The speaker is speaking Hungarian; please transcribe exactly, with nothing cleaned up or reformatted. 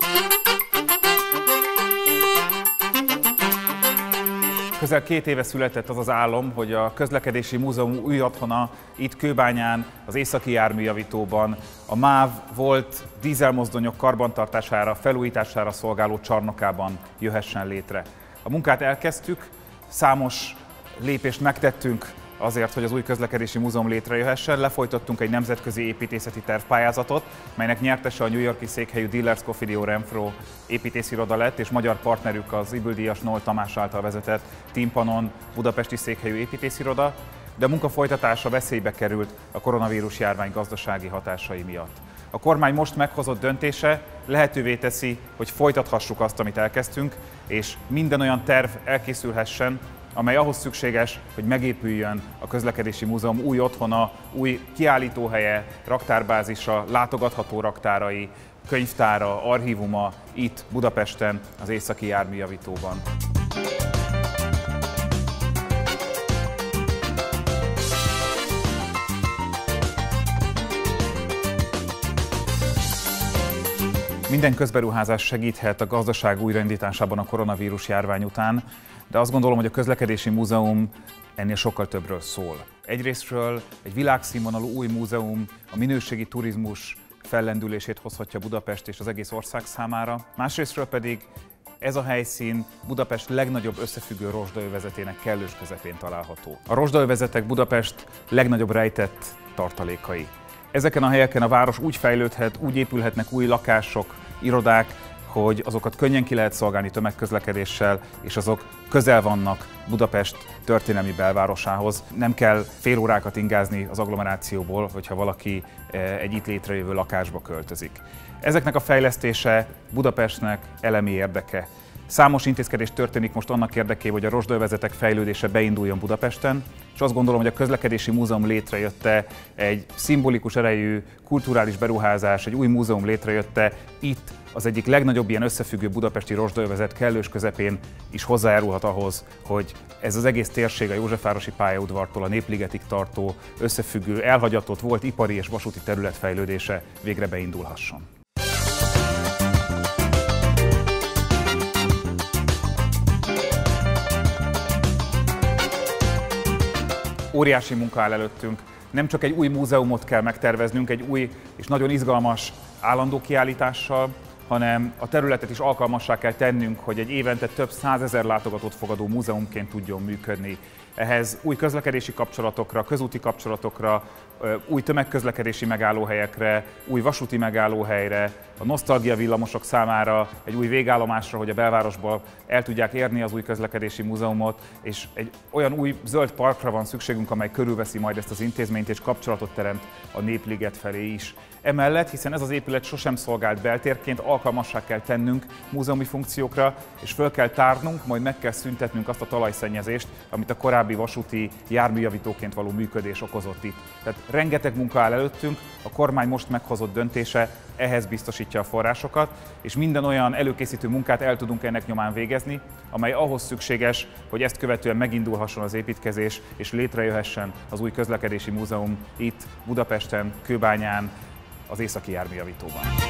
Közel két éve született az az álom, hogy a Közlekedési Múzeum új otthona itt Kőbányán, az Északi Járműjavítóban a MÁV volt dízelmozdonyok karbantartására, felújítására szolgáló csarnokában jöhessen létre. A munkát elkezdtük, számos lépést megtettünk azért, hogy az új közlekedési múzeum létrejöhessen. Lefolytattunk egy nemzetközi építészeti tervpályázatot, melynek nyertese a New York-i székhelyű Dillers Scofidio Renfro építésziroda lett, és magyar partnerük az Ybl-díjas Noll Tamás által vezetett Tympanon budapesti székhelyű építésziroda, de a munka folytatása veszélybe került a koronavírus járvány gazdasági hatásai miatt. A kormány most meghozott döntése lehetővé teszi, hogy folytathassuk azt, amit elkezdtünk, és minden olyan terv elkészülhessen, amely ahhoz szükséges, hogy megépüljön a Közlekedési Múzeum új otthona, új kiállítóhelye, raktárbázisa, látogatható raktárai, könyvtára, archívuma itt Budapesten, az Északi Járműjavítóban. Minden közberuházás segíthet a gazdaság újraindításában a koronavírus járvány után, de azt gondolom, hogy a Közlekedési Múzeum ennél sokkal többről szól. Egyrésztről egy világszínvonalú új múzeum a minőségi turizmus fellendülését hozhatja Budapest és az egész ország számára, másrésztről pedig ez a helyszín Budapest legnagyobb összefüggő rozsdaövezetének kellős közepén található. A rozsdaövezetek Budapest legnagyobb rejtett tartalékai. Ezeken a helyeken a város úgy fejlődhet, úgy épülhetnek új lakások, irodák, hogy azokat könnyen ki lehet szolgálni tömegközlekedéssel, és azok közel vannak Budapest történelmi belvárosához. Nem kell fél órákat ingázni az agglomerációból, hogyha valaki egy itt létrejövő lakásba költözik. Ezeknek a fejlesztése Budapestnek elemi érdeke. Számos intézkedés történik most annak érdekében, hogy a rozsdaövezetek fejlődése beinduljon Budapesten, és azt gondolom, hogy a Közlekedési Múzeum létrejötte egy szimbolikus erejű kulturális beruházás, egy új múzeum létrejötte itt az egyik legnagyobb ilyen összefüggő budapesti rozsdaövezet kellős közepén is hozzájárulhat ahhoz, hogy ez az egész térség a Józsefvárosi pályaudvartól a Népligetig tartó összefüggő, elhagyatott volt ipari és vasúti terület fejlődése végre beindulhasson. Óriási munka áll előttünk. Nem csak egy új múzeumot kell megterveznünk, egy új és nagyon izgalmas állandó kiállítással, hanem a területet is alkalmassá kell tennünk, hogy egy évente több százezer látogatót fogadó múzeumként tudjon működni. Ehhez új közlekedési kapcsolatokra, közúti kapcsolatokra, új tömegközlekedési megállóhelyekre, új vasúti megállóhelyre, a nosztalgia villamosok számára egy új végállomásra, hogy a belvárosból el tudják érni az új közlekedési múzeumot, és egy olyan új zöld parkra van szükségünk, amely körülveszi majd ezt az intézményt és kapcsolatot teremt a Népliget felé is. Emellett, hiszen ez az épület sosem szolgált beltérként, alkalmassá kell tennünk múzeumi funkciókra, és föl kell tárnunk, majd meg kell szüntetnünk azt a talajszennyezést, amit a korábbi vasúti járműjavítóként való működés okozott itt. Tehát rengeteg munka áll előttünk, a kormány most meghozott döntése ehhez biztosítja a forrásokat, és minden olyan előkészítő munkát el tudunk ennek nyomán végezni, amely ahhoz szükséges, hogy ezt követően megindulhasson az építkezés, és létrejöhessen az új közlekedési múzeum itt Budapesten, Kőbányán, az Északi Járműjavítóban.